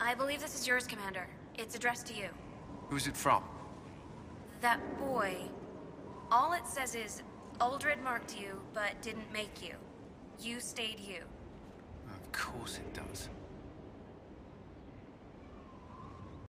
I believe this is yours, Commander. It's addressed to you. Who's it from? That boy. All it says is, Uldred marked you, but didn't make you. You stayed you. Of course it does.